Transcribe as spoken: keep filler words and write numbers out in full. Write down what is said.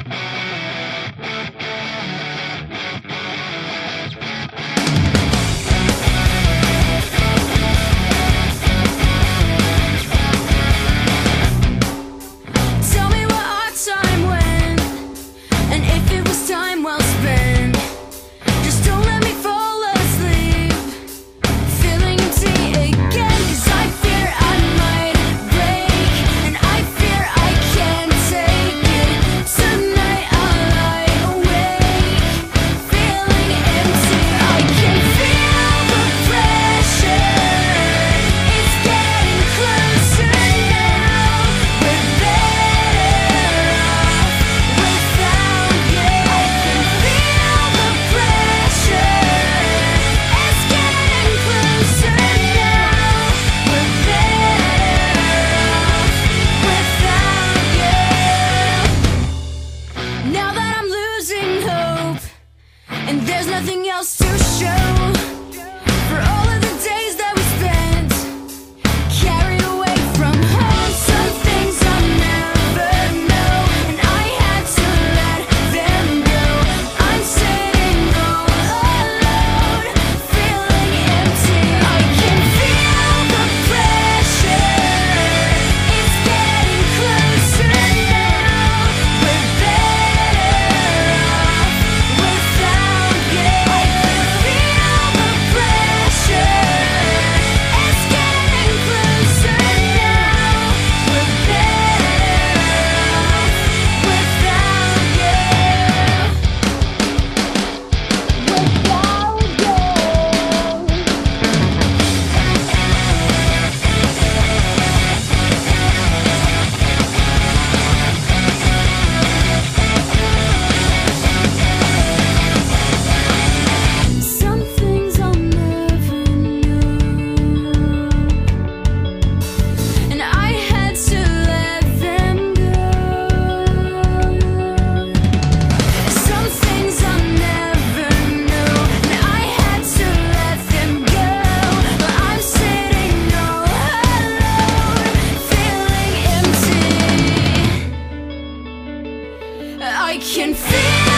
And there's nothing else to show for all of the days that we spent carried away from home. Some things I'll never know, and I had to let them go. I'm sitting all alone, feeling empty. I can feel the pressure, it's getting closer now. We're better off without you. I can feel the pressure, it's getting closer now. We're better off without you. Some things I'll never know, and I had to let them go. Some things I'll never know, and I had to let them go. But I'm sitting all alone, feeling empty. I can feel